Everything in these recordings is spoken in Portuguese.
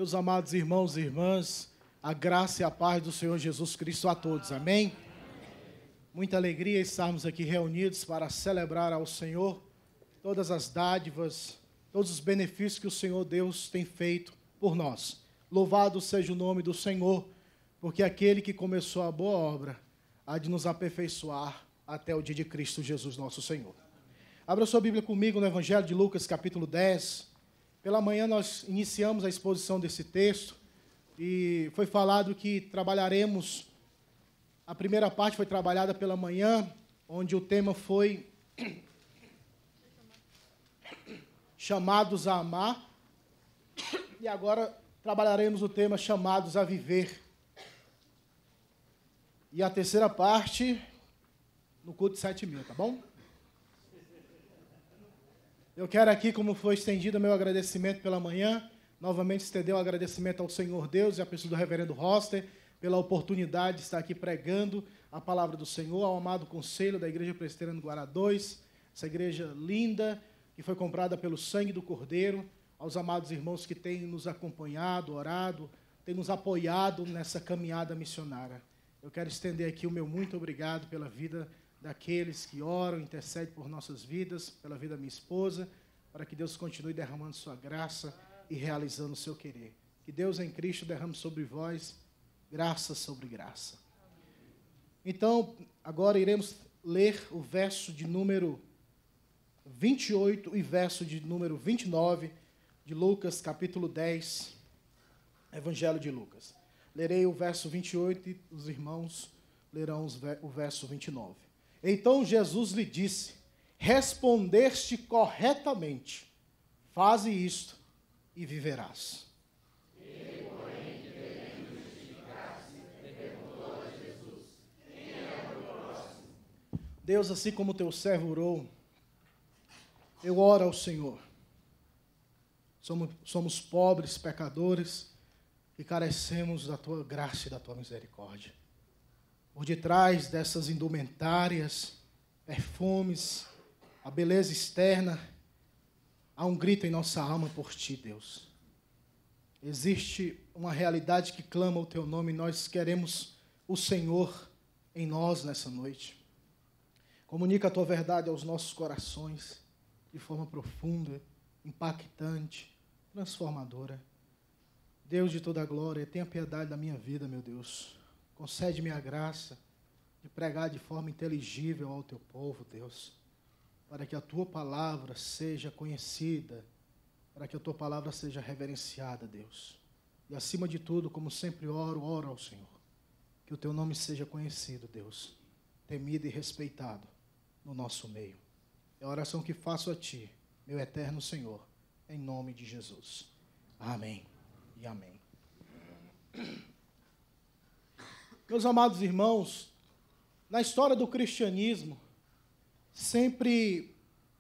Meus amados irmãos e irmãs, a graça e a paz do Senhor Jesus Cristo a todos, amém? Muita alegria estarmos aqui reunidos para celebrar ao Senhor todas as dádivas, todos os benefícios que o Senhor Deus tem feito por nós. Louvado seja o nome do Senhor, porque aquele que começou a boa obra há de nos aperfeiçoar até o dia de Cristo Jesus nosso Senhor. Abra sua Bíblia comigo no Evangelho de Lucas, capítulo 10. Pela manhã nós iniciamos a exposição desse texto e foi falado que trabalharemos, a primeira parte foi trabalhada pela manhã, onde o tema foi chamados a amar, e agora trabalharemos o tema chamados a viver. E a terceira parte no culto de 7.000, tá bom? Eu quero aqui, como foi estendido o meu agradecimento pela manhã, novamente estender um agradecimento ao Senhor Deus e à pessoa do reverendo Roster, pela oportunidade de estar aqui pregando a palavra do Senhor, ao amado conselho da Igreja Presbiteriana do Guará 2, essa igreja linda, que foi comprada pelo sangue do Cordeiro, aos amados irmãos que têm nos acompanhado, orado, têm nos apoiado nessa caminhada missionária. Eu quero estender aqui o meu muito obrigado pela vida daqueles que oram, intercedem por nossas vidas, pela vida da minha esposa, para que Deus continue derramando sua graça e realizando o seu querer. Que Deus em Cristo derrame sobre vós graça sobre graça. Então, agora iremos ler o verso de número 28 e verso de número 29 de Lucas, capítulo 10, Evangelho de Lucas. Lerei o verso 28 e os irmãos lerão o verso 29. Então Jesus lhe disse: respondeste corretamente, faze isto e viverás. Ele, porém, querendo justificar-se, perguntou a Jesus: quem é o meu próximo? Deus, assim como teu servo orou, eu oro ao Senhor. Somos pobres, pecadores, e carecemos da tua graça e da tua misericórdia. Por detrás dessas indumentárias, perfumes, a beleza externa, há um grito em nossa alma por ti, Deus. Existe uma realidade que clama o teu nome e nós queremos o Senhor em nós nessa noite. Comunica a tua verdade aos nossos corações de forma profunda, impactante, transformadora. Deus de toda a glória, tenha piedade da minha vida, meu Deus. Concede-me a graça de pregar de forma inteligível ao teu povo, Deus, para que a tua palavra seja conhecida, para que a tua palavra seja reverenciada, Deus. E acima de tudo, como sempre oro ao Senhor, que o teu nome seja conhecido, Deus, temido e respeitado no nosso meio. É a oração que faço a ti, meu eterno Senhor, em nome de Jesus. Amém e amém. Meus amados irmãos, na história do cristianismo, sempre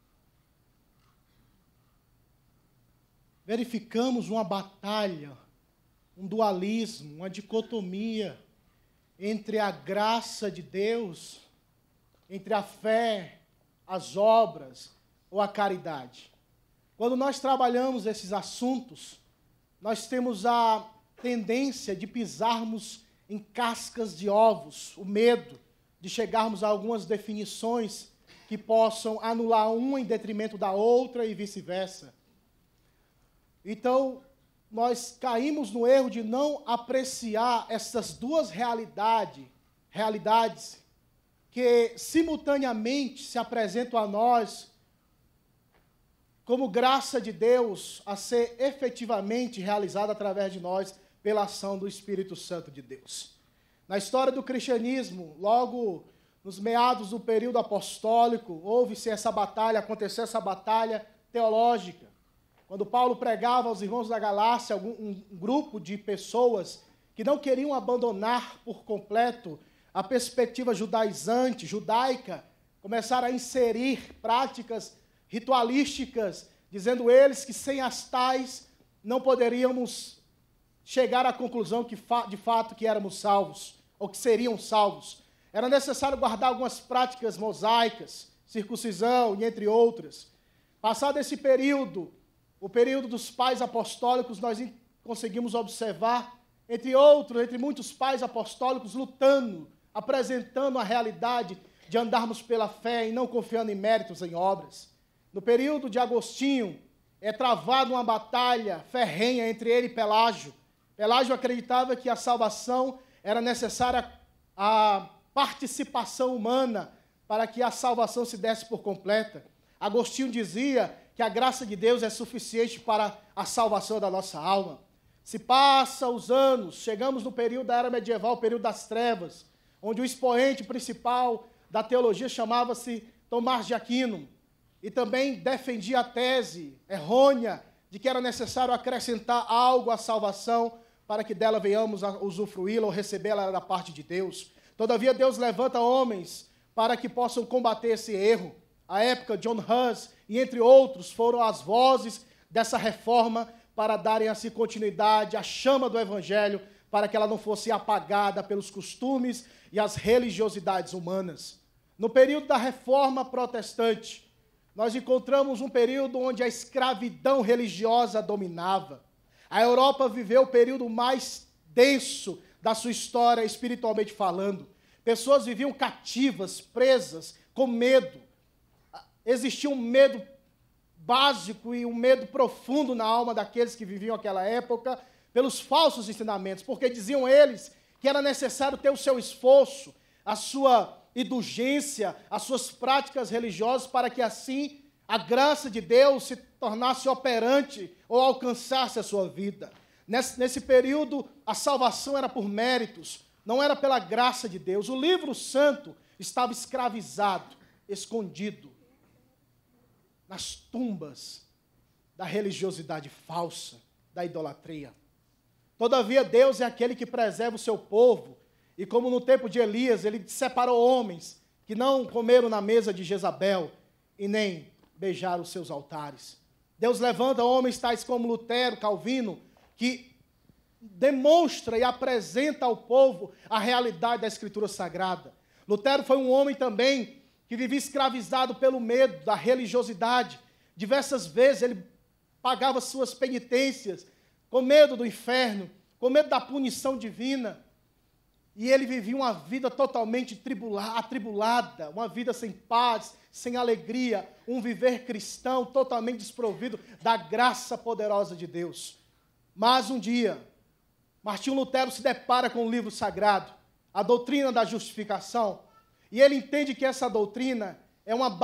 verificamos uma batalha, um dualismo, uma dicotomia entre a graça de Deus, entre a fé, as obras ou a caridade. Quando nós trabalhamos esses assuntos, nós temos a tendência de pisarmos em cascas de ovos, o medo de chegarmos a algumas definições que possam anular uma em detrimento da outra e vice-versa. Então, nós caímos no erro de não apreciar essas duas realidades que simultaneamente se apresentam a nós como graça de Deus a ser efetivamente realizada através de nós pela ação do Espírito Santo de Deus. Na história do cristianismo, logo nos meados do período apostólico, aconteceu essa batalha teológica. Quando Paulo pregava aos irmãos da Galácia, um grupo de pessoas que não queriam abandonar por completo a perspectiva judaica, começaram a inserir práticas ritualísticas, dizendo eles que sem as tais não poderíamos chegar à conclusão que de fato que éramos salvos, ou que seriam salvos. Era necessário guardar algumas práticas mosaicas, circuncisão e entre outras. Passado esse período, o período dos pais apostólicos, nós conseguimos observar, entre muitos pais apostólicos, lutando, apresentando a realidade de andarmos pela fé e não confiando em méritos, em obras. No período de Agostinho, é travada uma batalha ferrenha entre ele e Pelágio. Pelágio acreditava que a salvação era necessária a participação humana para que a salvação se desse por completa. Agostinho dizia que a graça de Deus é suficiente para a salvação da nossa alma. Se passa os anos, chegamos no período da Era Medieval, o período das Trevas, onde o expoente principal da teologia chamava-se Tomás de Aquino, e também defendia a tese errônea de que era necessário acrescentar algo à salvação para que dela venhamos a usufruí-la ou recebê-la da parte de Deus. Todavia, Deus levanta homens para que possam combater esse erro. À época, John Hus e entre outros foram as vozes dessa reforma para darem assim continuidade à chama do Evangelho, para que ela não fosse apagada pelos costumes e as religiosidades humanas. No período da Reforma Protestante, nós encontramos um período onde a escravidão religiosa dominava. A Europa viveu o período mais denso da sua história, espiritualmente falando. Pessoas viviam cativas, presas, com medo. Existia um medo básico e um medo profundo na alma daqueles que viviam aquela época pelos falsos ensinamentos, porque diziam eles que era necessário ter o seu esforço, a sua indulgência, as suas práticas religiosas, para que assim a graça de Deus se tornasse operante ou alcançasse a sua vida. Nesse período, a salvação era por méritos, não era pela graça de Deus. O livro santo estava escravizado, escondido nas tumbas da religiosidade falsa, da idolatria. Todavia, Deus é aquele que preserva o seu povo, e como no tempo de Elias, ele separou homens que não comeram na mesa de Jezabel e nem beijaram os seus altares. Deus levanta homens tais como Lutero, Calvino, que demonstra e apresenta ao povo a realidade da Escritura Sagrada. Lutero foi um homem também que vivia escravizado pelo medo da religiosidade. Diversas vezes ele pagava suas penitências com medo do inferno, com medo da punição divina. E ele vivia uma vida totalmente atribulada, uma vida sem paz, sem alegria, um viver cristão totalmente desprovido da graça poderosa de Deus. Mas um dia, Martinho Lutero se depara com o livro sagrado, a doutrina da justificação, e ele entende que essa doutrina é a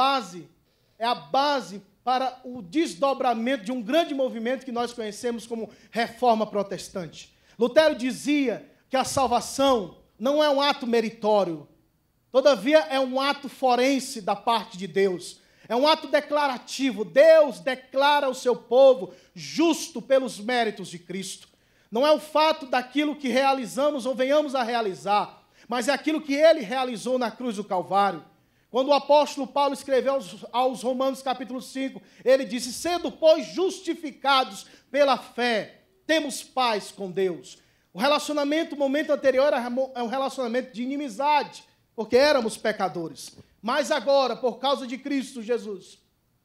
base para o desdobramento de um grande movimento que nós conhecemos como Reforma Protestante. Lutero dizia que a salvação não é um ato meritório, todavia é um ato forense da parte de Deus, é um ato declarativo. Deus declara o seu povo justo pelos méritos de Cristo. Não é o fato daquilo que realizamos ou venhamos a realizar, mas é aquilo que ele realizou na cruz do Calvário. Quando o apóstolo Paulo escreveu aos Romanos capítulo 5, ele disse: sendo, pois, justificados pela fé, temos paz com Deus. O relacionamento, o momento anterior, é um relacionamento de inimizade, porque éramos pecadores. Mas agora, por causa de Cristo Jesus,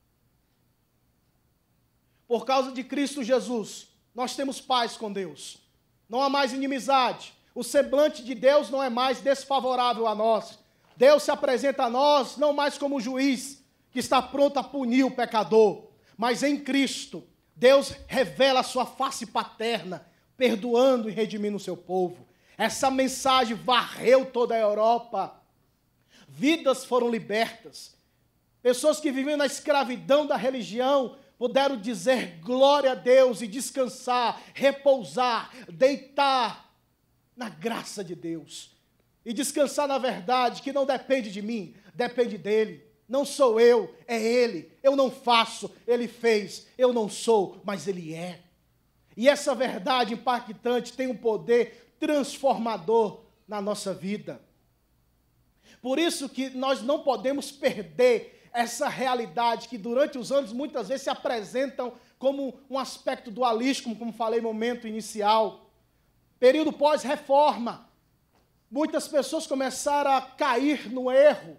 nós temos paz com Deus. Não há mais inimizade. O semblante de Deus não é mais desfavorável a nós. Deus se apresenta a nós não mais como um juiz que está pronto a punir o pecador, mas em Cristo, Deus revela a sua face paterna, perdoando e redimindo o seu povo. Essa mensagem varreu toda a Europa. Vidas foram libertas. Pessoas que viviam na escravidão da religião puderam dizer glória a Deus e descansar, repousar, deitar na graça de Deus. E descansar na verdade que não depende de mim, depende dele. Não sou eu, é ele. Eu não faço, ele fez. Eu não sou, mas ele é. E essa verdade impactante tem um poder transformador na nossa vida. Por isso que nós não podemos perder essa realidade que durante os anos muitas vezes se apresentam como um aspecto dualístico, como falei no momento inicial. Período pós-reforma. Muitas pessoas começaram a cair no erro,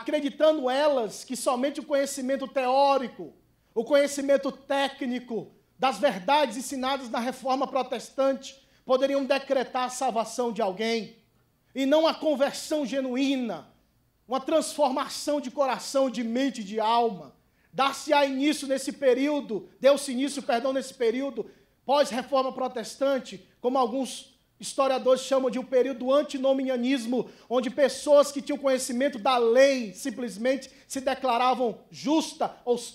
acreditando elas que somente o conhecimento teórico, o conhecimento técnico, das verdades ensinadas na Reforma Protestante poderiam decretar a salvação de alguém, e não a conversão genuína, uma transformação de coração, de mente e de alma. Deu-se início nesse período, pós-Reforma Protestante, como alguns historiadores chamam de um período antinomianismo, onde pessoas que tinham conhecimento da lei simplesmente se declaravam justas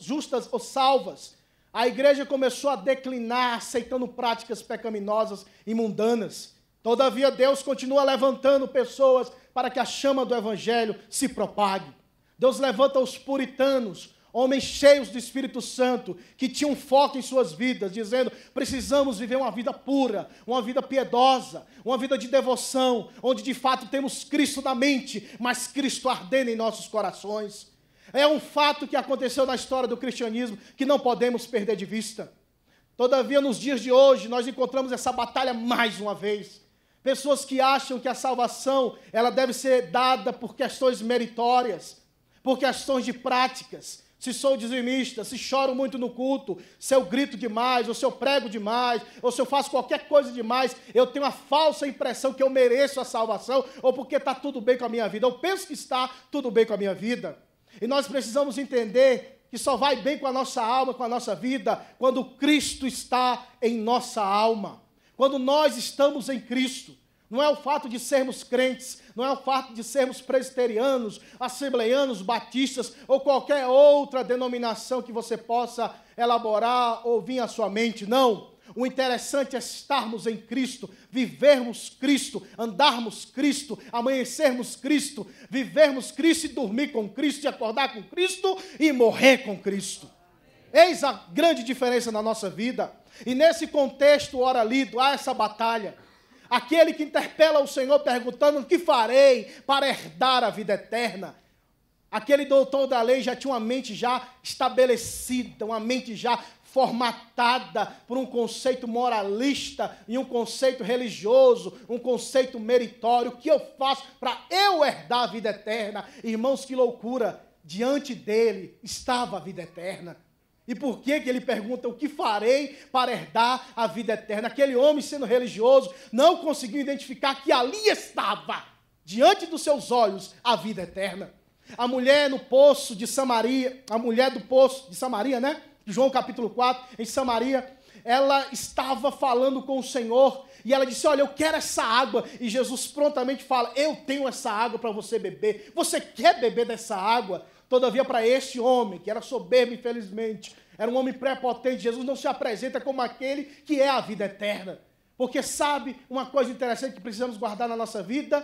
ou salvas. A igreja começou a declinar, aceitando práticas pecaminosas e mundanas. Todavia, Deus continua levantando pessoas para que a chama do Evangelho se propague. Deus levanta os puritanos, homens cheios do Espírito Santo, que tinham foco em suas vidas, dizendo: precisamos viver uma vida pura, uma vida piedosa, uma vida de devoção, onde de fato temos Cristo na mente, mas Cristo ardendo em nossos corações. É um fato que aconteceu na história do cristianismo, que não podemos perder de vista. Todavia, nos dias de hoje, nós encontramos essa batalha mais uma vez. Pessoas que acham que a salvação ela deve ser dada por questões meritórias, por questões de práticas. Se sou dizimista, se choro muito no culto, se eu grito demais, ou se eu prego demais, ou se eu faço qualquer coisa demais, eu tenho a falsa impressão que eu mereço a salvação, ou porque está tudo bem com a minha vida. Eu penso que está tudo bem com a minha vida. E nós precisamos entender que só vai bem com a nossa alma, com a nossa vida, quando Cristo está em nossa alma. Quando nós estamos em Cristo. Não é o fato de sermos crentes, não é o fato de sermos presbiterianos, assembleianos, batistas ou qualquer outra denominação que você possa elaborar ou vir à sua mente, não. O interessante é estarmos em Cristo, vivermos Cristo, andarmos Cristo, amanhecermos Cristo, vivermos Cristo e dormir com Cristo, e acordar com Cristo e morrer com Cristo. Eis a grande diferença na nossa vida. E nesse contexto, ora lido, há essa batalha. Aquele que interpela o Senhor perguntando: o que farei para herdar a vida eterna? Aquele doutor da lei já tinha uma mente já estabelecida, uma mente já formatada por um conceito moralista e um conceito religioso, um conceito meritório. O que eu faço para eu herdar a vida eterna? Irmãos, que loucura! Diante dele estava a vida eterna. E por que ele pergunta: o que farei para herdar a vida eterna? Aquele homem, sendo religioso, não conseguiu identificar que ali estava, diante dos seus olhos, a vida eterna. A mulher no poço de Samaria, a mulher do poço de Samaria, né? João capítulo 4, em Samaria, ela estava falando com o Senhor, e ela disse: olha, eu quero essa água. E Jesus prontamente fala: eu tenho essa água para você beber. Você quer beber dessa água? Todavia, para este homem, que era soberbo, infelizmente, era um homem prepotente, Jesus não se apresenta como aquele que é a vida eterna. Porque sabe uma coisa interessante que precisamos guardar na nossa vida?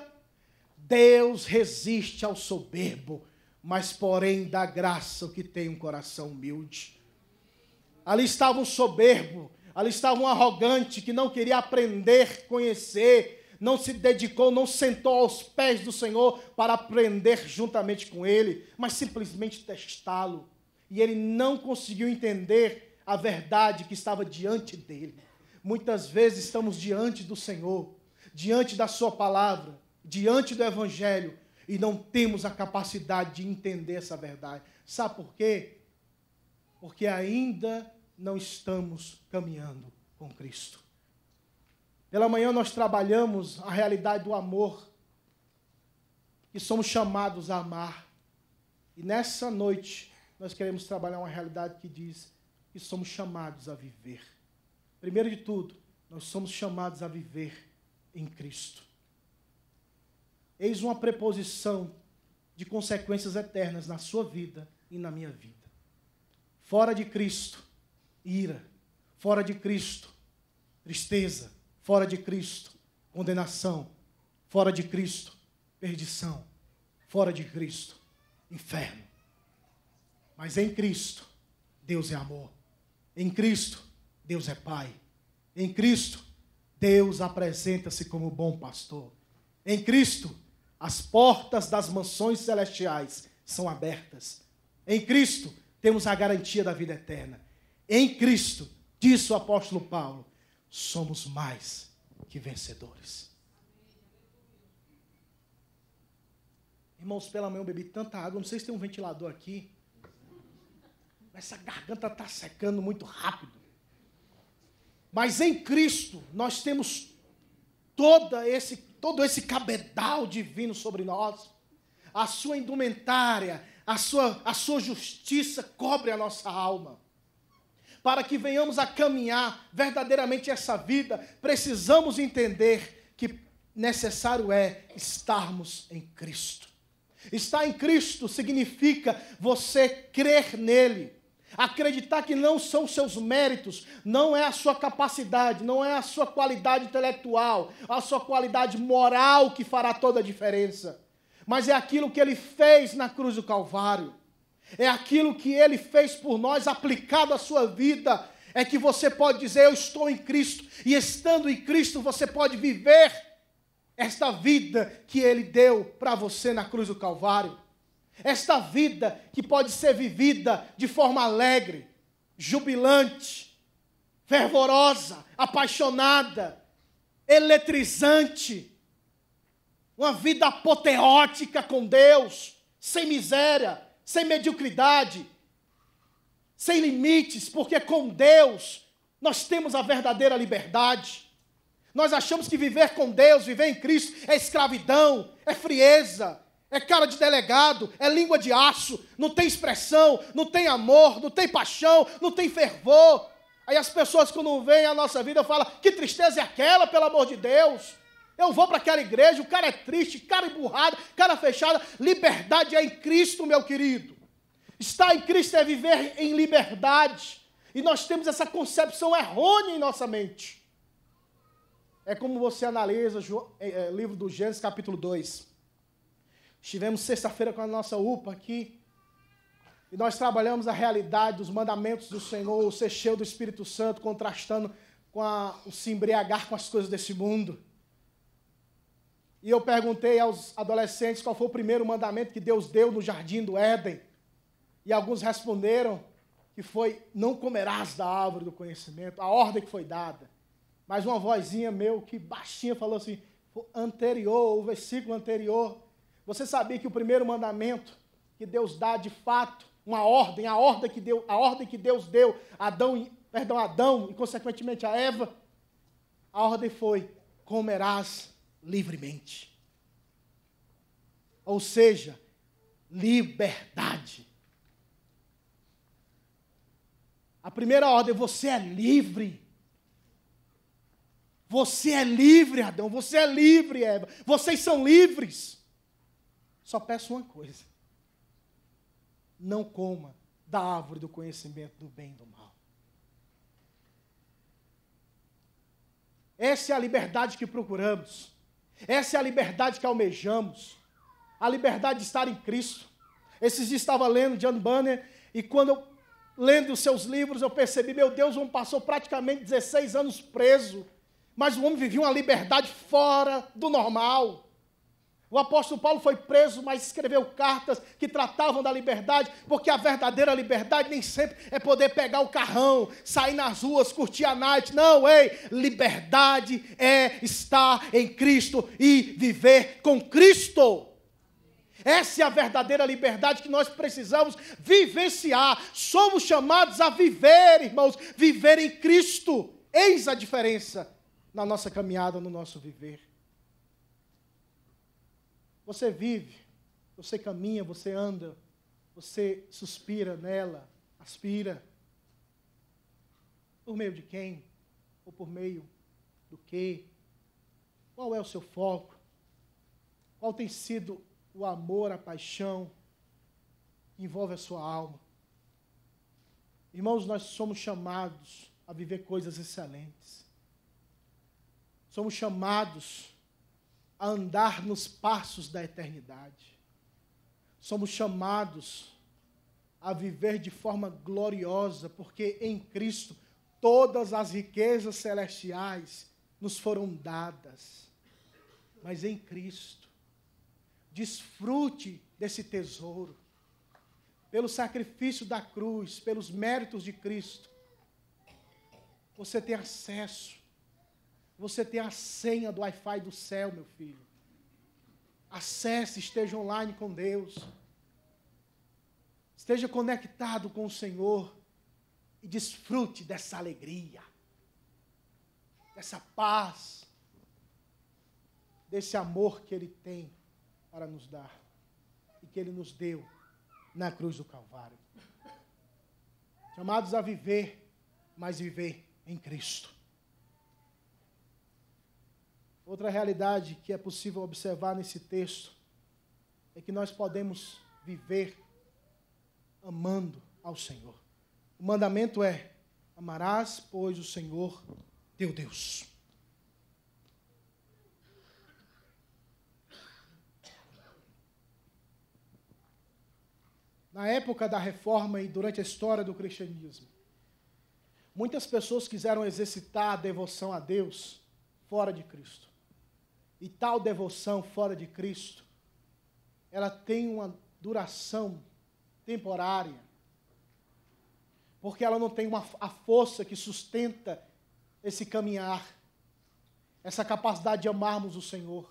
Deus resiste ao soberbo, mas porém dá graça ao que tem um coração humilde. Ali estava um soberbo, ali estava um arrogante que não queria aprender, conhecer, não se dedicou, não sentou aos pés do Senhor para aprender juntamente com Ele, mas simplesmente testá-lo. E ele não conseguiu entender a verdade que estava diante dele. Muitas vezes estamos diante do Senhor, diante da sua palavra, diante do Evangelho, e não temos a capacidade de entender essa verdade. Sabe por quê? Porque ainda não estamos caminhando com Cristo. Pela manhã nós trabalhamos a realidade do amor, que somos chamados a amar. E nessa noite nós queremos trabalhar uma realidade que diz que somos chamados a viver. Primeiro de tudo, nós somos chamados a viver em Cristo. Eis uma preposição de consequências eternas na sua vida e na minha vida. Fora de Cristo, ira. Fora de Cristo, tristeza. Fora de Cristo, condenação. Fora de Cristo, perdição. Fora de Cristo, inferno. Mas em Cristo, Deus é amor. Em Cristo, Deus é Pai. Em Cristo, Deus apresenta-se como bom pastor. Em Cristo, as portas das mansões celestiais são abertas. Em Cristo, temos a garantia da vida eterna. Em Cristo, disse o apóstolo Paulo, somos mais que vencedores. Irmãos, pela manhã eu bebi tanta água, não sei se tem um ventilador aqui, mas essa garganta está secando muito rápido. Mas em Cristo nós temos todo esse cabedal divino sobre nós. A sua indumentária, a sua justiça cobre a nossa alma. Para que venhamos a caminhar verdadeiramente essa vida, precisamos entender que necessário é estarmos em Cristo. Estar em Cristo significa você crer nele. Acreditar que não são os seus méritos, não é a sua capacidade, não é a sua qualidade intelectual, a sua qualidade moral que fará toda a diferença. Mas é aquilo que ele fez na cruz do Calvário. É aquilo que ele fez por nós, aplicado à sua vida. É que você pode dizer, eu estou em Cristo. E estando em Cristo, você pode viver esta vida que ele deu para você na cruz do Calvário. Esta vida que pode ser vivida de forma alegre, jubilante, fervorosa, apaixonada, eletrizante. Uma vida apoteótica com Deus, sem miséria, sem mediocridade, sem limites, porque com Deus nós temos a verdadeira liberdade. Nós achamos que viver com Deus, viver em Cristo, é escravidão, é frieza, é cara de delegado, é língua de aço, não tem expressão, não tem amor, não tem paixão, não tem fervor. Aí as pessoas quando veem a nossa vida falam, que tristeza é aquela, pelo amor de Deus? Eu vou para aquela igreja, o cara é triste, cara emburrado, cara fechada. Liberdade é em Cristo, meu querido. Estar em Cristo é viver em liberdade. E nós temos essa concepção errônea em nossa mente. É como você analisa o livro do Gênesis, capítulo 2. Estivemos sexta-feira com a nossa UPA aqui. E nós trabalhamos a realidade dos mandamentos do Senhor, o ser cheio do Espírito Santo, contrastando com o se embriagar com as coisas desse mundo. E eu perguntei aos adolescentes qual foi o primeiro mandamento que Deus deu no jardim do Éden. E alguns responderam que foi, não comerás da árvore do conhecimento, a ordem que foi dada. Mas uma vozinha meu que baixinha falou assim, o versículo anterior. Você sabia que o primeiro mandamento que Deus dá de fato, uma ordem, a ordem que Deus deu a Adão e consequentemente a Eva, a ordem foi, comerás livremente. Ou seja, liberdade. A primeira ordem, você é livre. Você é livre, Adão. Você é livre, Eva. Vocês são livres. Só peço uma coisa. Não coma da árvore do conhecimento do bem e do mal. Essa é a liberdade que procuramos. Essa é a liberdade que almejamos. A liberdade de estar em Cristo. Esses dias estava lendo John Bunyan e quando eu lendo os seus livros eu percebi, meu Deus, o homem passou praticamente 16 anos preso, mas o homem vivia uma liberdade fora do normal. O apóstolo Paulo foi preso, mas escreveu cartas que tratavam da liberdade, porque a verdadeira liberdade nem sempre é poder pegar o carrão, sair nas ruas, curtir a night. Não, liberdade é estar em Cristo e viver com Cristo. Essa é a verdadeira liberdade que nós precisamos vivenciar. Somos chamados a viver, irmãos, viver em Cristo. Eis a diferença na nossa caminhada, no nosso viver. Você vive, você caminha, você anda, você suspira nela, aspira. Por meio de quem? Ou por meio do quê? Qual é o seu foco? Qual tem sido o amor, a paixão que envolve a sua alma? Irmãos, nós somos chamados a viver coisas excelentes. Somos chamados a andar nos passos da eternidade. Somos chamados a viver de forma gloriosa, porque em Cristo todas as riquezas celestiais nos foram dadas. Mas em Cristo, desfrute desse tesouro. Pelo sacrifício da cruz, pelos méritos de Cristo, você tem acesso. Você tem a senha do Wi-Fi do céu, meu filho. Acesse, esteja online com Deus. Esteja conectado com o Senhor e desfrute dessa alegria. dessa paz, desse amor que Ele tem para nos dar e que Ele nos deu na cruz do Calvário. Chamados a viver, mas viver em Cristo. Outra realidade que é possível observar nesse texto é que nós podemos viver amando ao Senhor. O mandamento é: amarás, pois, o Senhor teu Deus. Na época da Reforma e durante a história do cristianismo, muitas pessoas quiseram exercitar a devoção a Deus fora de Cristo. E tal devoção fora de Cristo, ela tem uma duração temporária, porque ela não tem a força que sustenta esse caminhar, essa capacidade de amarmos o Senhor.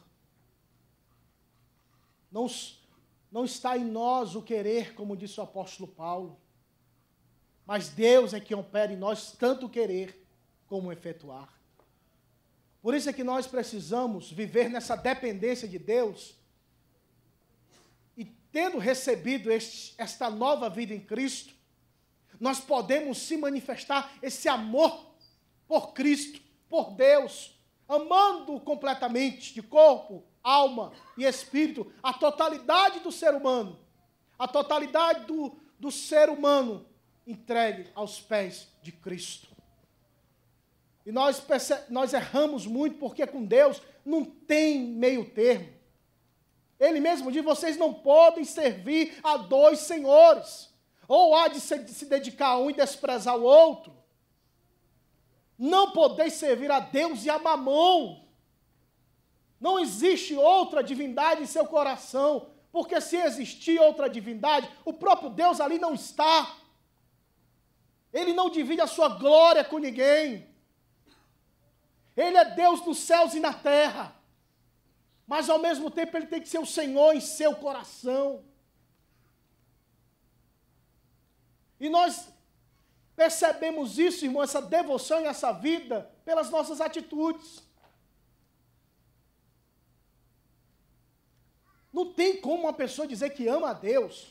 Não está em nós o querer, como disse o apóstolo Paulo, mas Deus é quem opera em nós tanto o querer como o efetuar. Por isso é que nós precisamos viver nessa dependência de Deus e, tendo recebido esta nova vida em Cristo, nós podemos se manifestar esse amor por Cristo, por Deus, amando completamente de corpo, alma e espírito, a totalidade do ser humano, a totalidade do ser humano entregue aos pés de Cristo. E nós erramos muito porque com Deus não tem meio termo. Ele mesmo diz: vocês não podem servir a dois senhores, ou há de se dedicar a um e desprezar o outro. Não podeis servir a Deus e a Mamon. Não existe outra divindade em seu coração, porque se existir outra divindade, o próprio Deus ali não está. Ele não divide a sua glória com ninguém. Ele é Deus nos céus e na terra, mas ao mesmo tempo Ele tem que ser o Senhor em seu coração. E nós percebemos isso, irmão, essa devoção e essa vida, pelas nossas atitudes. Não tem como uma pessoa dizer que ama a Deus.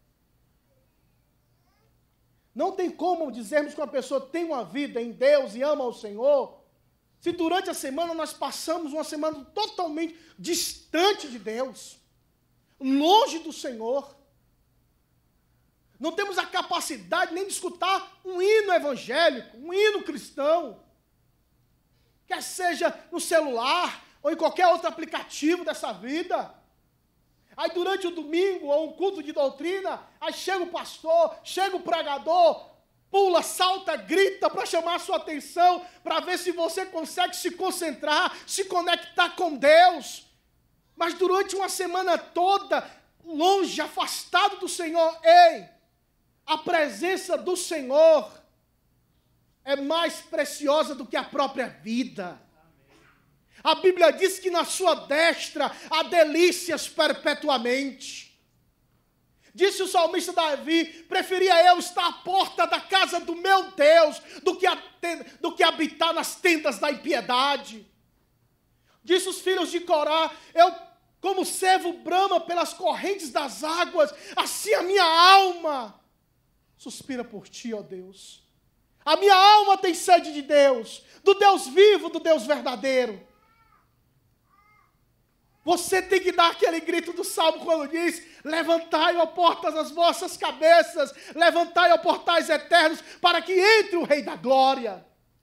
Não tem como dizermos que uma pessoa tem uma vida em Deus e ama o Senhor, se durante a semana nós passamos uma semana totalmente distante de Deus, longe do Senhor. Não temos a capacidade nem de escutar um hino evangélico, um hino cristão, quer seja no celular ou em qualquer outro aplicativo dessa vida. Aí durante o domingo, ou um culto de doutrina, aí chega o pastor, chega o pregador, pula, salta, grita para chamar a sua atenção, para ver se você consegue se concentrar, se conectar com Deus. Mas durante uma semana toda, longe, afastado do Senhor, a presença do Senhor é mais preciosa do que a própria vida. A Bíblia diz que na sua destra há delícias perpetuamente. Disse o salmista Davi: preferia eu estar à porta da casa do meu Deus do que habitar nas tendas da impiedade. Disse os filhos de Corá: eu, como servo brama pelas correntes das águas, assim a minha alma suspira por ti, ó Deus. A minha alma tem sede de Deus, do Deus vivo, do Deus verdadeiro. Você tem que dar aquele grito do Salmo quando diz: levantai, ó portas, as vossas cabeças, levantai, ó portais eternos, para que entre o Rei da Glória.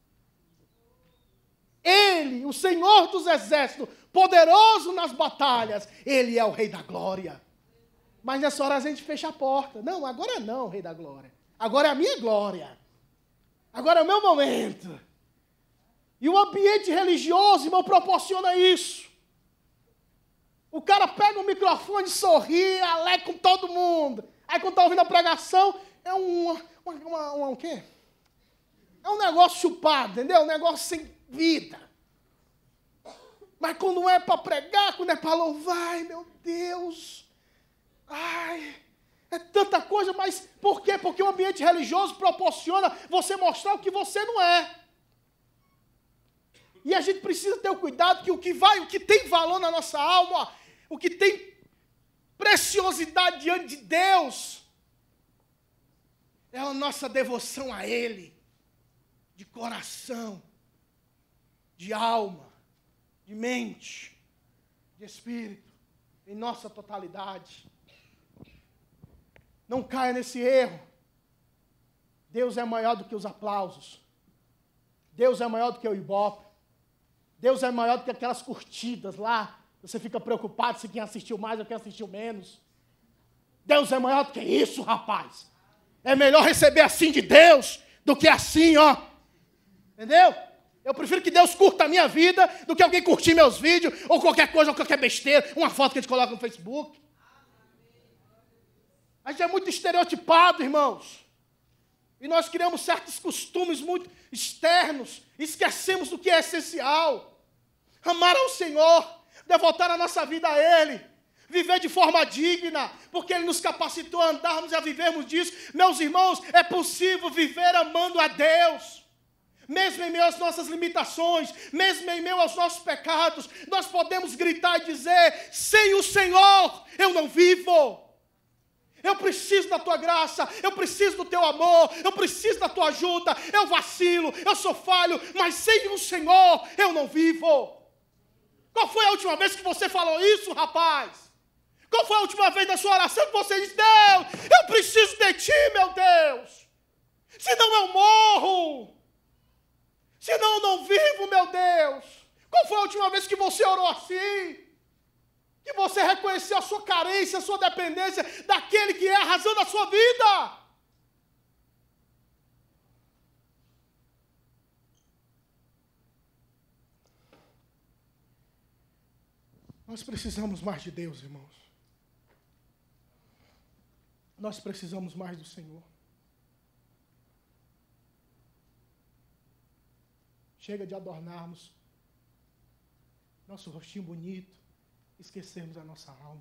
Ele, o Senhor dos Exércitos, poderoso nas batalhas, Ele é o Rei da Glória. Mas nessa hora a gente fecha a porta. Não, agora não, Rei da Glória. Agora é a minha glória. Agora é o meu momento. E o ambiente religioso, irmão, proporciona isso. O cara pega o microfone, sorri, alegra com todo mundo. Aí quando está ouvindo a pregação, é o quê? É um negócio chupado, entendeu? Um negócio sem vida. Mas quando é para pregar, quando é para louvar, ai meu Deus, ai, é tanta coisa, mas por quê? Porque o ambiente religioso proporciona você mostrar o que você não é. E a gente precisa ter o cuidado que o que tem valor na nossa alma, o que tem preciosidade diante de Deus, é a nossa devoção a Ele, de coração, de alma, de mente, de espírito, em nossa totalidade. Não caia nesse erro. Deus é maior do que os aplausos. Deus é maior do que o Ibope. Deus é maior do que aquelas curtidas lá. Você fica preocupado se quem assistiu mais ou quem assistiu menos. Deus é maior do que isso, rapaz. É melhor receber assim de Deus do que assim, ó. Entendeu? Eu prefiro que Deus curta a minha vida do que alguém curtir meus vídeos ou qualquer coisa, ou qualquer besteira, uma foto que a gente coloca no Facebook. A gente é muito estereotipado, irmãos. E nós criamos certos costumes muito externos. Esquecemos do que é essencial. Amar ao Senhor, devotar a nossa vida a Ele, viver de forma digna, porque Ele nos capacitou a andarmos e a vivermos disso. Meus irmãos, é possível viver amando a Deus. Mesmo em meio às nossas limitações, mesmo em meio aos nossos pecados, nós podemos gritar e dizer: sem o Senhor eu não vivo. Eu preciso da tua graça, eu preciso do teu amor, eu preciso da tua ajuda, eu vacilo, eu sou falho, mas sem o Senhor eu não vivo. Qual foi a última vez que você falou isso, rapaz? Qual foi a última vez na sua oração que você disse: Deus, eu preciso de ti, meu Deus, senão eu morro, senão eu não vivo, meu Deus. Qual foi a última vez que você orou assim? Que você reconheceu a sua carência, a sua dependência daquele que é a razão da sua vida. Nós precisamos mais de Deus, irmãos. Nós precisamos mais do Senhor. Chega de adornarmos nosso rostinho bonito, esquecermos a nossa alma.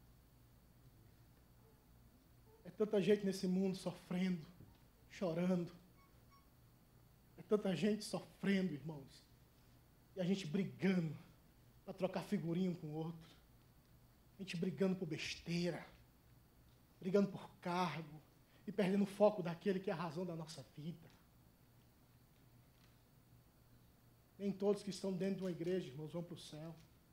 É tanta gente nesse mundo sofrendo, chorando. É tanta gente sofrendo, irmãos. E a gente brigando para trocar figurinha um com o outro. A gente brigando por besteira, brigando por cargo e perdendo o foco daquele que é a razão da nossa vida. Nem todos que estão dentro de uma igreja, irmãos, vão para o céu.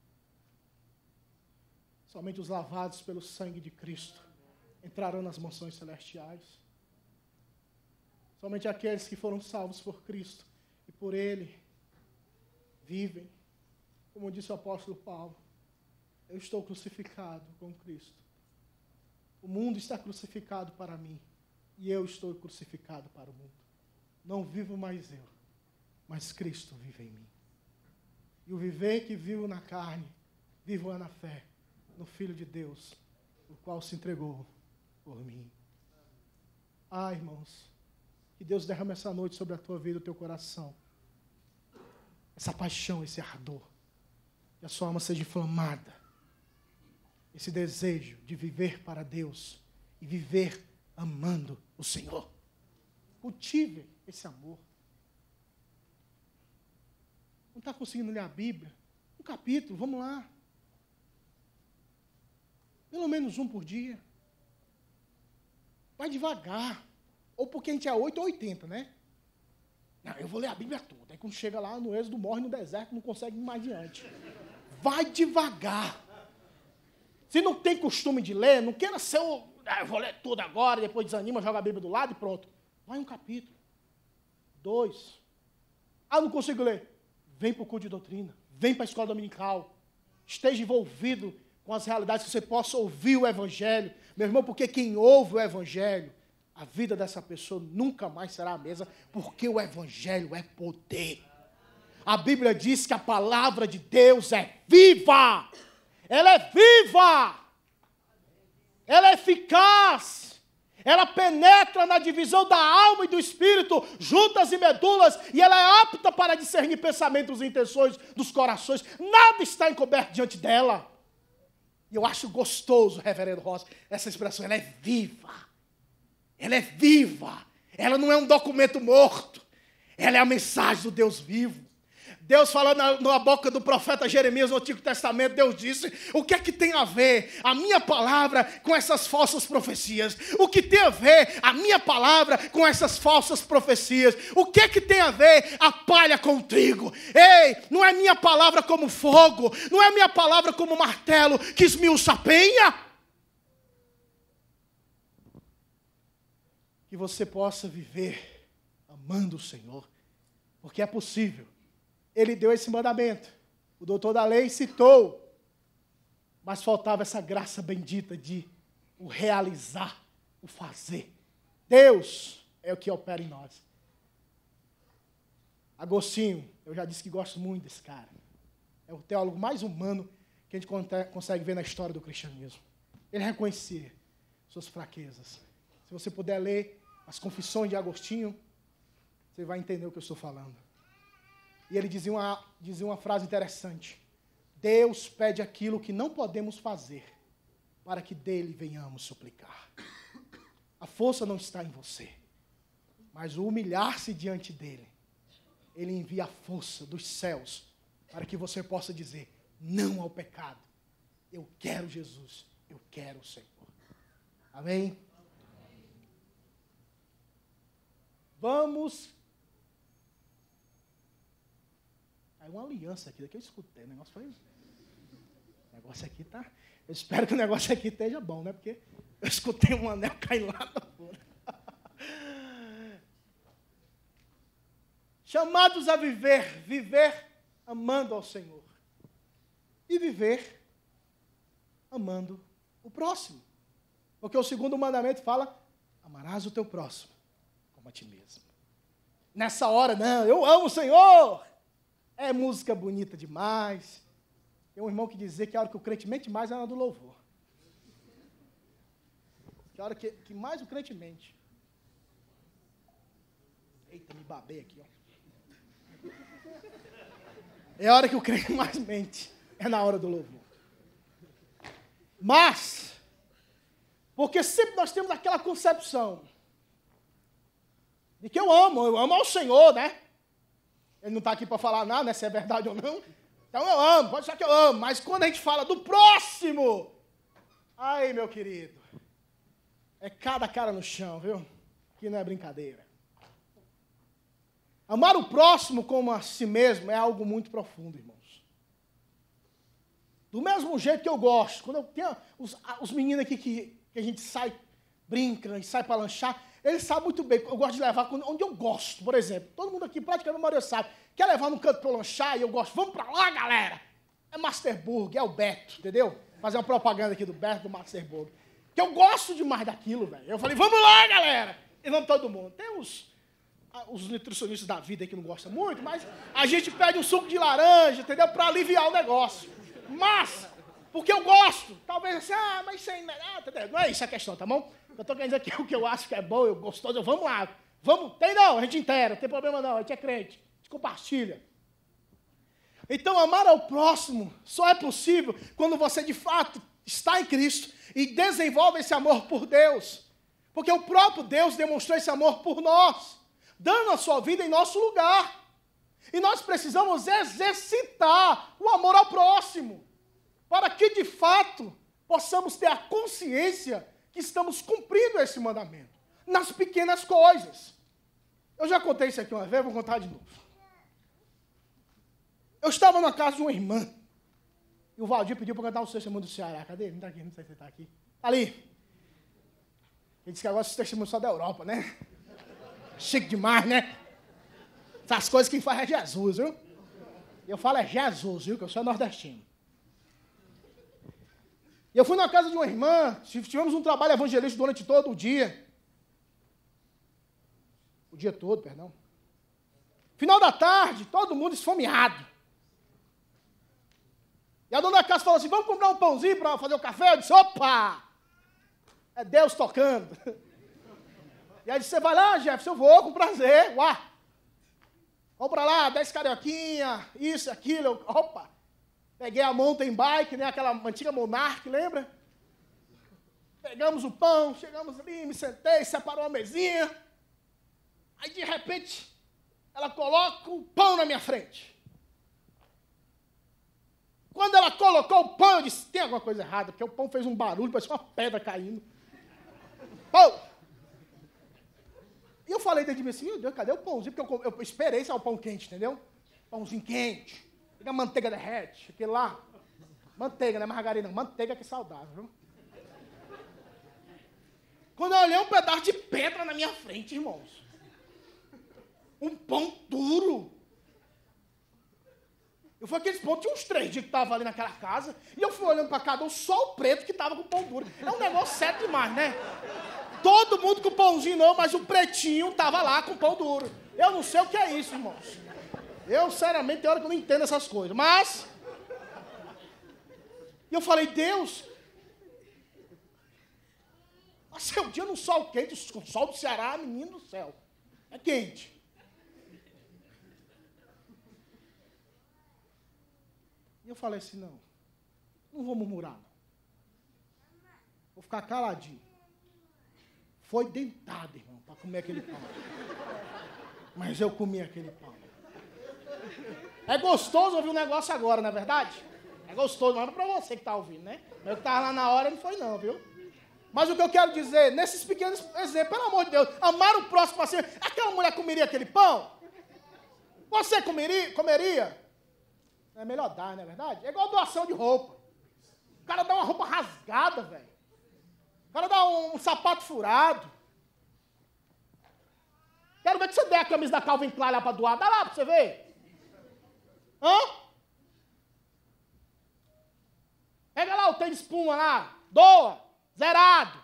Somente os lavados pelo sangue de Cristo entrarão nas mansões celestiais. Somente aqueles que foram salvos por Cristo e por Ele vivem. Como disse o apóstolo Paulo: eu estou crucificado com Cristo. O mundo está crucificado para mim e eu estou crucificado para o mundo. Não vivo mais eu, mas Cristo vive em mim. E o viver que vivo na carne, vivo é na fé no Filho de Deus, o qual se entregou por mim. Ah, irmãos, que Deus derrame essa noite sobre a tua vida, o teu coração, essa paixão, esse ardor, que a sua alma seja inflamada, esse desejo de viver para Deus e viver amando o Senhor. Cultive esse amor. Não está conseguindo ler a Bíblia? Um capítulo, vamos lá. Pelo menos um por dia. Vai devagar. Ou porque a gente é 8 ou 80, né? Não, eu vou ler a Bíblia toda. Aí quando chega lá no Êxodo, morre no deserto, não consegue ir mais adiante. Vai devagar. Se não tem costume de ler, não queira ser eu vou ler tudo agora, depois desanima, joga a Bíblia do lado e pronto. Vai um capítulo. 2. Ah, não consigo ler. Vem para o culto de doutrina. Vem para a escola dominical. Esteja envolvido com as realidades, que você possa ouvir o Evangelho. Meu irmão, porque quem ouve o Evangelho, a vida dessa pessoa nunca mais será a mesma, porque o Evangelho é poder. A Bíblia diz que a palavra de Deus é viva. Ela é viva. Ela é eficaz. Ela penetra na divisão da alma e do espírito, juntas e medulas, e ela é apta para discernir pensamentos e intenções dos corações. Nada está encoberto diante dela. E eu acho gostoso, reverendo Rosa, essa expressão, ela é viva. Ela é viva. Ela não é um documento morto. Ela é a mensagem do Deus vivo. Deus falando na boca do profeta Jeremias no Antigo Testamento, Deus disse, o que é que tem a ver a minha palavra com essas falsas profecias? O que tem a ver a minha palavra com essas falsas profecias? O que é que tem a ver a palha com o trigo? Ei, não é minha palavra como fogo, não é minha palavra como martelo que esmiuça a penha? Que você possa viver amando o Senhor, porque é possível. Ele deu esse mandamento, o doutor da lei citou, mas faltava essa graça bendita de o realizar, o fazer. Deus é o que opera em nós. Agostinho, eu já disse que gosto muito desse cara. É o teólogo mais humano que a gente consegue ver na história do cristianismo. Ele reconhecia suas fraquezas. Se você puder ler as Confissões de Agostinho, você vai entender o que eu estou falando. E ele dizia uma frase interessante. Deus pede aquilo que não podemos fazer, para que dele venhamos suplicar. A força não está em você, mas o humilhar-se diante dele, ele envia a força dos céus, para que você possa dizer, não ao pecado. Eu quero Jesus, eu quero o Senhor. Amém? Vamos... Aí uma aliança aqui, daqui eu escutei, o negócio aqui tá... Eu espero que o negócio aqui esteja bom, né? Porque eu escutei um anel cair lá na fora. Chamados a viver amando ao Senhor. E viver amando o próximo. Porque o segundo mandamento fala, amarás o teu próximo como a ti mesmo. Nessa hora, não, eu amo o Senhor. É música bonita demais. Tem um irmão que dizia que a hora que o crente mente mais é na do louvor. Que a hora que mais o crente mente. Eita, me babei aqui, ó. É a hora que o crente mais mente. É na hora do louvor. Mas, porque sempre nós temos aquela concepção de que eu amo ao Senhor, né? Ele não está aqui para falar nada, né, se é verdade ou não. Então eu amo, pode ser que eu amo, mas quando a gente fala do próximo, aí, meu querido, é cada cara no chão, viu? Que não é brincadeira. Amar o próximo como a si mesmo é algo muito profundo, irmãos. Do mesmo jeito que eu gosto, quando eu tenho os meninos aqui que a gente sai, brinca e sai para lanchar, eles sabem muito bem, eu gosto de levar onde eu gosto, por exemplo. Todo mundo aqui, praticamente a maioria sabe. Quer levar num canto para eu lanchar e eu gosto, vamos para lá, galera. É Masterburg, é o Beto, entendeu? Fazer uma propaganda aqui do Beto, do Masterburg. Que eu gosto demais daquilo, velho. Eu falei, vamos lá, galera. E vamos todo mundo. Tem os nutricionistas da vida aí que não gostam muito, mas a gente pede um suco de laranja, entendeu? Para aliviar o negócio. Mas, porque eu gosto. Talvez assim, mas sem... entendeu? Não é isso a questão, tá bom? Eu estou querendo dizer que o que eu acho que é bom, eu gostoso, vamos lá. Vamos, tem não, a gente inteira, não tem problema não, a gente é crente, a gente compartilha. Então, amar ao próximo só é possível quando você, de fato, está em Cristo e desenvolve esse amor por Deus. Porque o próprio Deus demonstrou esse amor por nós, dando a sua vida em nosso lugar. E nós precisamos exercitar o amor ao próximo, para que, de fato, possamos ter a consciência que estamos cumprindo esse mandamento, nas pequenas coisas. Eu já contei isso aqui uma vez, vou contar de novo. Eu estava na casa de uma irmã, e o Valdir pediu para cantar o Testemunho do Ceará. Cadê ele? Não está aqui, não sei se ele está aqui. Ali. Ele disse que agora esse testemunho só da Europa, né? Chique demais, né? Essas coisas quem faz é Jesus, viu? Eu falo é Jesus, viu? Que eu sou nordestino. E eu fui na casa de uma irmã, tivemos um trabalho evangelístico durante todo o dia. O dia todo, perdão. Final da tarde, todo mundo esfomeado. E a dona da casa falou assim, vamos comprar um pãozinho para fazer o café? Eu disse, opa! É Deus tocando. E aí disse, você vai lá, Jefferson? Eu vou, com prazer. Uá! Vamos para lá, 10 carioquinha, isso, aquilo. Opa! Peguei a mountain bike, né, aquela antiga Monarch, lembra? Pegamos o pão, chegamos ali, me sentei, separou a mesinha. Aí, de repente, ela coloca o pão na minha frente. Quando ela colocou o pão, eu disse, tem alguma coisa errada, porque o pão fez um barulho, parecia uma pedra caindo. Pão! E eu falei dentro de mim assim, meu Deus, cadê o pãozinho? Porque eu esperei sair o pão quente, entendeu? Pãozinho quente. A manteiga derrete, aquele lá. Manteiga, não é margarina, não. Manteiga que é saudável, viu? Quando eu olhei um pedaço de pedra na minha frente, irmãos. Um pão duro. Eu fui aqueles pão, tinha uns 3 dias que estavam ali naquela casa, e eu fui olhando para cada um, só o preto que estava com pão duro. É um negócio sério demais, né? Todo mundo com pãozinho não, mas o pretinho estava lá com pão duro. Eu não sei o que é isso, irmãos. Eu, seriamente, tem hora que eu não entendo essas coisas. Mas, e eu falei, Deus, passei um dia no sol quente, o sol do Ceará, menino do céu. É quente. E eu falei assim, não vou murmurar, não. Vou ficar caladinho. Foi dentado, irmão, para comer aquele pão. Mas eu comi aquele pão. É gostoso ouvir um negócio agora, não é verdade? É gostoso, mas não é para você que está ouvindo, né? Eu que estava lá na hora não foi não, viu? Mas o que eu quero dizer, nesses pequenos exemplos, pelo amor de Deus, amar o próximo assim, aquela mulher comeria aquele pão? Você comeria? É melhor dar, não é verdade? É igual doação de roupa. O cara dá uma roupa rasgada, velho. O cara dá um sapato furado. Quero ver que você der a camisa da Calvin Klein lá para doar. Dá lá para você ver. Hã? Pega lá o tênis espuma lá. Doa. Zerado.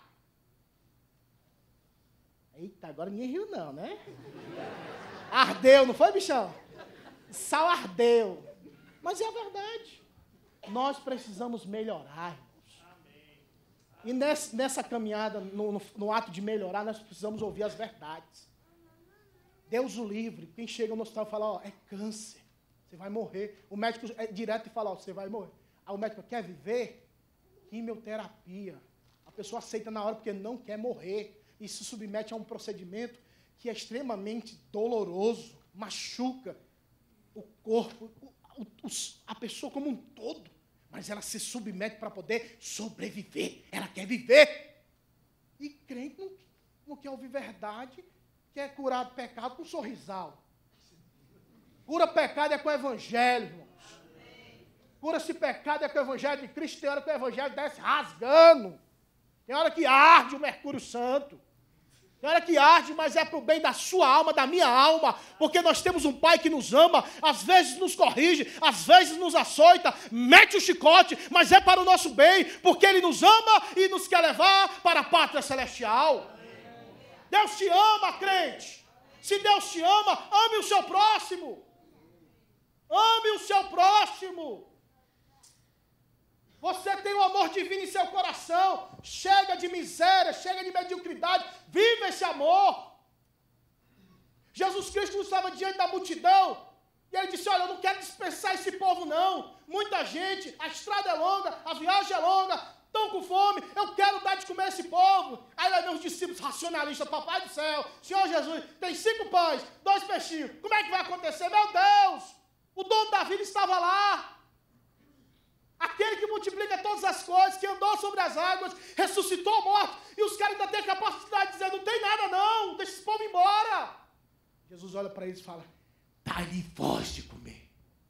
Eita, agora ninguém riu não, né? Ardeu, não foi, bichão? Sal ardeu. Mas é a verdade. Nós precisamos melhorar, irmãos. E nessa caminhada, no ato de melhorar, nós precisamos ouvir as verdades. Deus o livre. Quem chega no hospital e fala, ó, é câncer. Você vai morrer. O médico é direto e fala, ó, você vai morrer. Aí o médico quer viver? Quimioterapia. A pessoa aceita na hora porque não quer morrer. E se submete a um procedimento que é extremamente doloroso, machuca o corpo, a pessoa como um todo. Mas ela se submete para poder sobreviver. Ela quer viver. E crente não quer ouvir verdade, quer curar pecado com sorrisal. Cura pecado é com o evangelho, irmãos. Cura-se pecado é com o evangelho de Cristo. Tem hora que o evangelho desce rasgando. Tem hora que arde o Mercúrio Santo. Tem hora que arde, mas é para o bem da sua alma, da minha alma, porque nós temos um Pai que nos ama, às vezes nos corrige, às vezes nos açoita, mete o chicote, mas é para o nosso bem, porque Ele nos ama e nos quer levar para a pátria celestial. Deus te ama, crente. Se Deus te ama, ame o seu próximo. Ame o seu próximo. Você tem o amor divino em seu coração. Chega de miséria, chega de mediocridade. Viva esse amor. Jesus Cristo estava diante da multidão. E ele disse, olha, eu não quero dispensar esse povo não. Muita gente, a estrada é longa, a viagem é longa, estão com fome, eu quero dar de comer esse povo. Aí vai ver os discípulos racionalistas, papai do céu, Senhor Jesus, tem 5 pães, 2 peixinhos. Como é que vai acontecer? Meu Deus, o dono da vida estava lá. Aquele que multiplica todas as coisas, que andou sobre as águas, ressuscitou a morte, e os caras ainda têm a capacidade de dizer, não tem nada não, deixa esse povo embora. Jesus olha para eles e fala, dá-lhe voz de comer.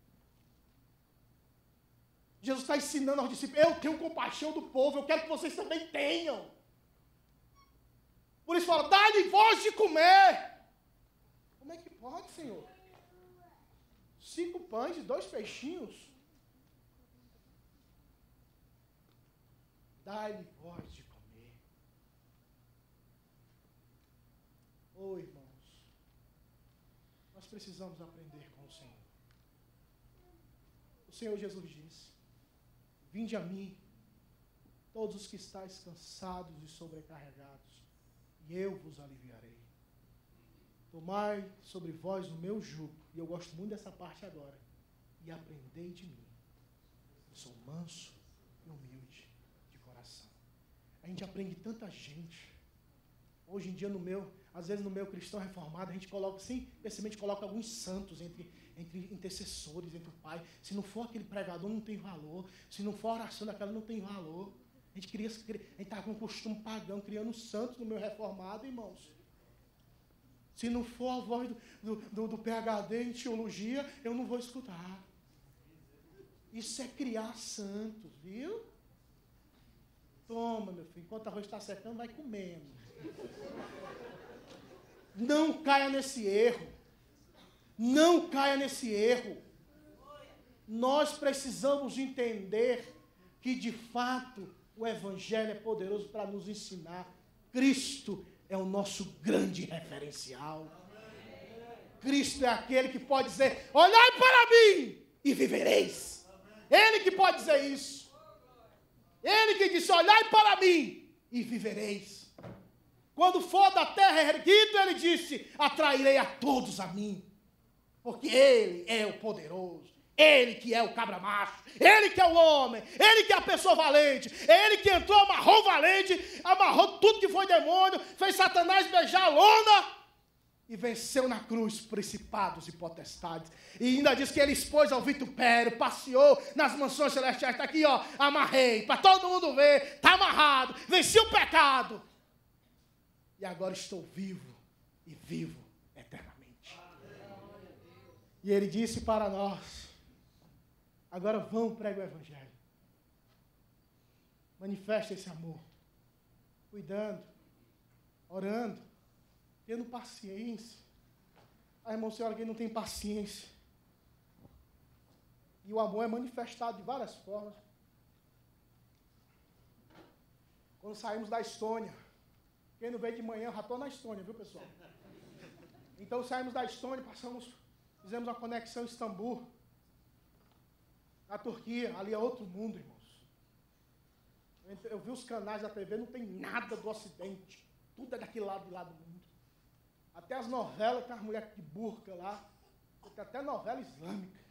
Jesus está ensinando aos discípulos, eu tenho compaixão do povo, eu quero que vocês também tenham. Por isso fala, dá-lhe voz de comer. Como é que pode, Senhor? 5 pães e 2 peixinhos. Dá-lhe voz de comer. Oh, irmãos, nós precisamos aprender com o Senhor. O Senhor Jesus disse, vinde a mim, todos os que estáis cansados e sobrecarregados, e eu vos aliviarei. Tomai sobre vós o meu jugo, e eu gosto muito dessa parte agora, e aprendei de mim. Eu sou manso e humilde de coração. A gente aprende tanta gente. Hoje em dia no meu, às vezes no meio cristão reformado, a gente coloca, simplesmente coloca alguns santos entre intercessores, entre o Pai. Se não for aquele pregador, não tem valor. Se não for a oração daquela, não tem valor. A gente está com um costume pagão, criando santos no meio reformado, irmãos. Se não for a voz do PhD em teologia, eu não vou escutar. Isso é criar santos, viu? Toma, meu filho, enquanto o arroz está secando, vai comendo. Não caia nesse erro. Não caia nesse erro. Nós precisamos entender que, de fato, o Evangelho é poderoso para nos ensinar. Cristo é o nosso grande referencial. Cristo é aquele que pode dizer, olhai para mim e vivereis. Ele que pode dizer isso. Ele que disse, olhai para mim e vivereis. Quando for da terra erguido, ele disse, atrairei a todos a mim. Porque ele é o poderoso. Ele que é o cabra macho, ele que é o homem, ele que é a pessoa valente, ele que entrou, amarrou o valente, amarrou tudo que foi demônio, fez Satanás beijar a lona e venceu na cruz principados e potestades. E ainda diz que ele expôs ao vitupério, passeou nas mansões celestiais. Está aqui, ó, amarrei, para todo mundo ver, está amarrado, venci o pecado. E agora estou vivo e vivo eternamente. E ele disse para nós, agora vão pregar o Evangelho. Manifesta esse amor. Cuidando. Orando. Tendo paciência. Ah, irmão, senhora, quem não tem paciência. E o amor é manifestado de várias formas. Quando saímos da Estônia. Quem não veio de manhã, já estou na Estônia, viu, pessoal? Então saímos da Estônia, fizemos uma conexão em Istambul. Na Turquia, ali é outro mundo, irmãos. Eu vi os canais da TV, não tem nada do Ocidente. Tudo é daquele lado de lá do mundo. Até as novelas, tem as mulheres de burca lá. Tem até novela islâmica.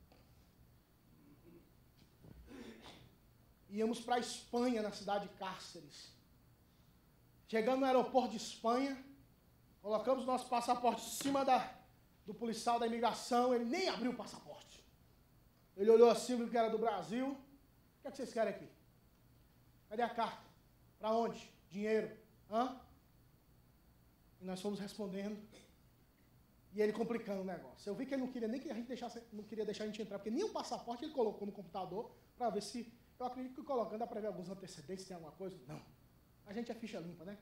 Íamos para a Espanha, na cidade de Cáceres. Chegando no aeroporto de Espanha, colocamos nosso passaporte em cima do policial da imigração, ele nem abriu o passaporte. Ele olhou assim, viu que era do Brasil. O que é que vocês querem aqui? Cadê a carta? Para onde? Dinheiro? Hã? E nós fomos respondendo. E ele complicando o negócio. Eu vi que ele não queria nem que a gente não queria deixar a gente entrar, porque nem o passaporte ele colocou no computador para ver se... Eu acredito que colocando dá para ver alguns antecedentes, se tem alguma coisa. Não. A gente é ficha limpa, né?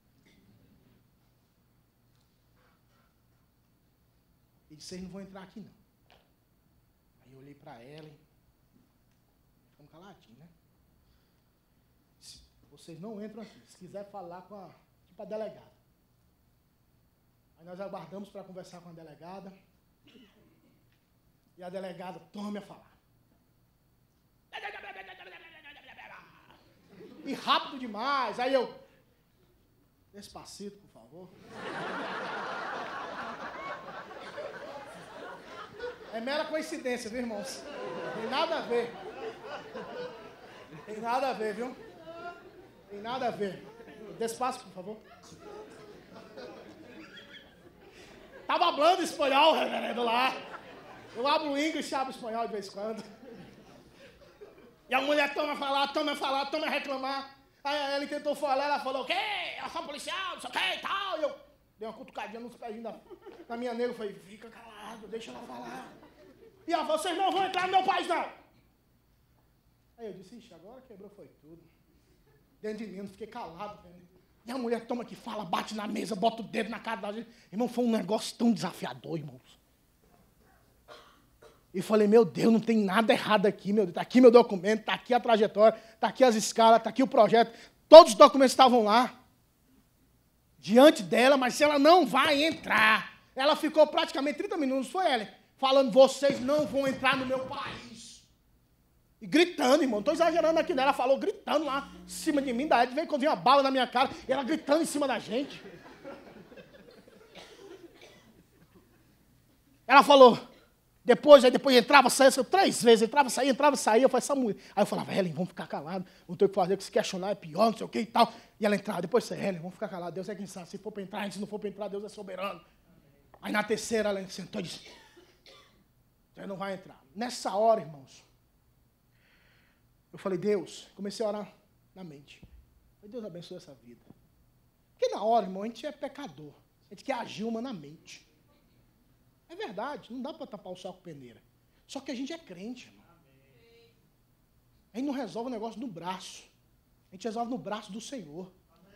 E disse, vocês não vão entrar aqui, não. Aí eu olhei para ela e... Ficamos caladinhos, né? Disse, vocês não entram aqui. Se quiser falar com a delegada. Aí nós aguardamos para conversar com a delegada. E a delegada, tome a falar. E rápido demais. Aí eu... Despacito, por favor. É mera coincidência, viu, irmãos? Tem nada a ver. Tem nada a ver, viu? Tem nada a ver. Despacio, por favor. Tava falando espanhol, reverendo, lá. Eu abro o inglês e abro o espanhol de vez em quando. E a mulher toma a falar, reclamar. Aí ele tentou falar, ela falou, o quê? Eu sou policial, não sei o quê e tal. E eu dei uma cutucadinha nos pés da minha nega. Eu falei, fica calado, deixa ela falar. E ela falou, vocês não vão entrar no meu país, não. Aí eu disse, ixi, agora quebrou foi tudo. Dentro de mim, eu fiquei calado. E a mulher toma que fala, bate na mesa, bota o dedo na cara da gente. Irmão, foi um negócio tão desafiador, irmãos. E falei, meu Deus, não tem nada errado aqui, meu Deus. Está aqui meu documento, está aqui a trajetória, está aqui as escalas, está aqui o projeto. Todos os documentos estavam lá. Diante dela, mas ela não vai entrar. Ela ficou praticamente 30 minutos, foi ela, falando, vocês não vão entrar no meu país. E gritando, irmão, não estou exagerando aqui, né? Ela falou gritando lá, em cima de mim, daí veio quando vinha uma bala na minha cara, e ela gritando em cima da gente. Ela falou, Depois entrava, saía, 3 vezes, entrava, saía. Eu falei, essa mulher. Aí eu falava, Helen, vamos ficar calados, não tem o que fazer, que se questionar é pior, não sei o que e tal. E ela entrava, depois você, Helen, vamos ficar calados, Deus é quem sabe, se for para entrar, se não for para entrar, Deus é soberano. Aí na terceira ela sentou e disse, você não vai entrar. Nessa hora, irmãos, eu falei, Deus, comecei a orar na mente. Falei, Deus abençoe essa vida. Porque na hora, irmão, a gente é pecador. A gente quer agir humanamente. É verdade, não dá para tapar o sol com peneira. Só que a gente é crente, irmão. A gente não resolve o negócio no braço. A gente resolve no braço do Senhor.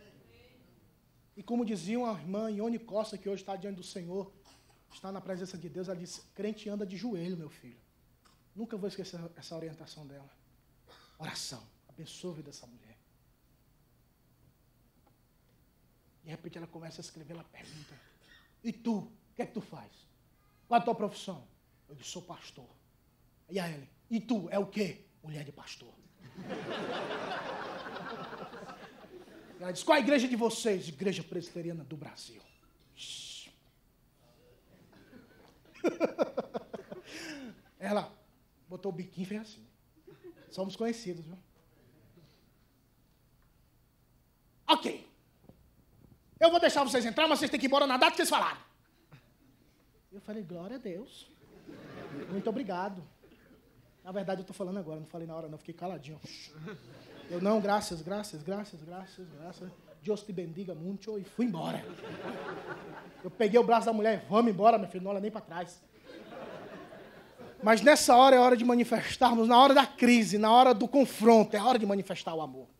E como dizia uma irmã, Ione Costa, que hoje está diante do Senhor, está na presença de Deus, ela disse, crente anda de joelho, meu filho. Nunca vou esquecer essa orientação dela. Oração. Abençoa a vida dessa mulher. De repente ela começa a escrever, ela pergunta, e tu, o que é que tu faz? Qual é a tua profissão? Eu disse, sou pastor. E a Ellen, e tu, é o quê? Mulher de pastor. Ela disse, qual é a igreja de vocês? Igreja Presbiteriana do Brasil. Ela botou o biquinho e fez assim. Somos conhecidos, viu? Ok. Eu vou deixar vocês entrar, mas vocês têm que ir embora na data que vocês falaram. Eu falei, glória a Deus. Muito obrigado. Na verdade, eu estou falando agora, não falei na hora, não. Fiquei caladinho. Eu não, graças. Deus te bendiga muito. E fui embora. Eu peguei o braço da mulher, vamos embora, meu filho, não olha nem para trás. Mas nessa hora é hora de manifestarmos, na hora da crise, na hora do confronto, é hora de manifestar o amor.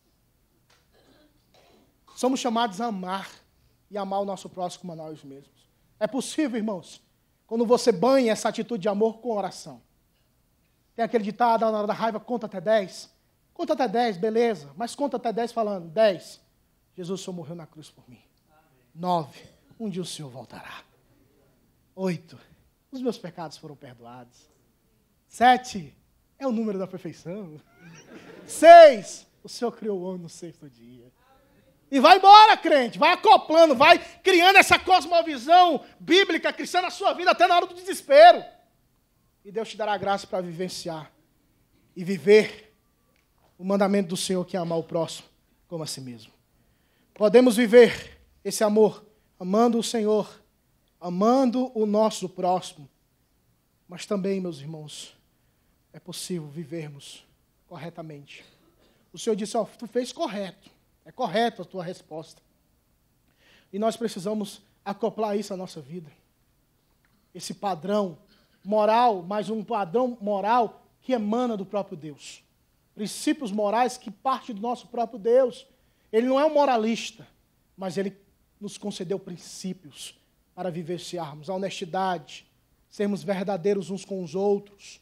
Somos chamados a amar e amar o nosso próximo como a nós mesmos. É possível, irmãos, quando você banha essa atitude de amor com oração. Tem aquele ditado, na hora da raiva, conta até 10. Conta até 10, beleza, mas conta até 10 falando, 10, Jesus só morreu na cruz por mim. 9, um dia o Senhor voltará. 8, os meus pecados foram perdoados. 7, é o número da perfeição. 6, o Senhor criou o homem no 6º dia. E vai embora, crente, vai acoplando, vai criando essa cosmovisão bíblica cristã na sua vida até na hora do desespero. E Deus te dará graça para vivenciar e viver o mandamento do Senhor, que é amar o próximo como a si mesmo. Podemos viver esse amor amando o Senhor, amando o nosso próximo, mas também, meus irmãos, é possível vivermos corretamente. O Senhor disse, tu fez correto. É correta a tua resposta. E nós precisamos acoplar isso à nossa vida. Esse padrão moral, mas um padrão moral que emana do próprio Deus. Princípios morais que partem do nosso próprio Deus. Ele não é um moralista, mas ele nos concedeu princípios para vivenciarmos a honestidade, sermos verdadeiros uns com os outros.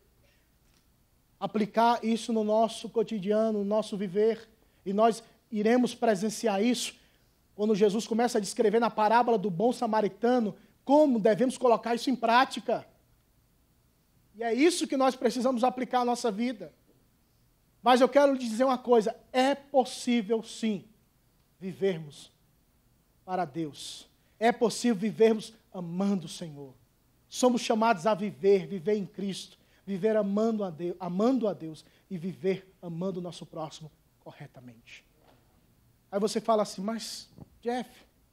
Aplicar isso no nosso cotidiano, no nosso viver. E nós iremos presenciar isso quando Jesus começa a descrever na parábola do bom samaritano como devemos colocar isso em prática. E é isso que nós precisamos aplicar à nossa vida. Mas eu quero lhe dizer uma coisa, é possível sim vivermos para Deus. É possível vivermos amando o Senhor. Somos chamados a viver em Cristo, viver amando a Deus e viver amando o nosso próximo corretamente. Aí você fala assim, mas, Jeff,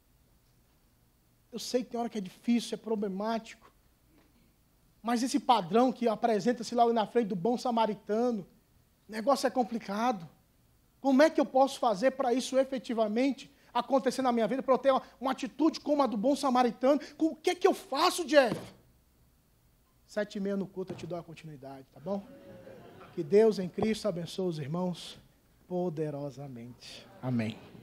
eu sei que tem hora que é difícil, é problemático, mas esse padrão que apresenta-se lá na frente do bom samaritano, o negócio é complicado. Como é que eu posso fazer para isso efetivamente acontecer na minha vida, para eu ter uma atitude como a do bom samaritano? O que é que eu faço, Jeff? 7h30 no culto eu te dou a continuidade, tá bom? Que Deus em Cristo abençoe os irmãos poderosamente. Amém.